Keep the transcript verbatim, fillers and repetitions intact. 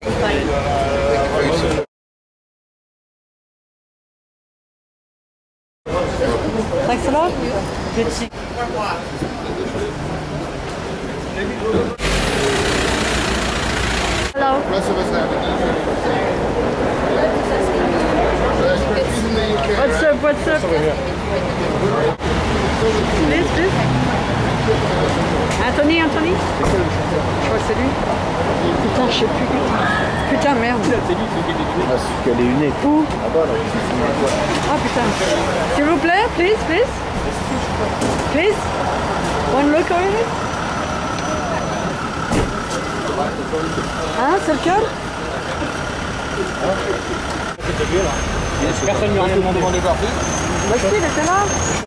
Thanks a lot. Good to see you. Hello. Rest of us have it. What's up, what's up? Please, please. Anthony, Anthony. Je crois que c'est lui. Putain, je sais plus. Putain, merde. Ah, c'est qu'elle est une Où? Ah bah là. Ah putain. S'il vous plaît, please, please. Please. One look already. Hein, c'est lequel? Personne ne lui a rien demandé. Bah si, il était là.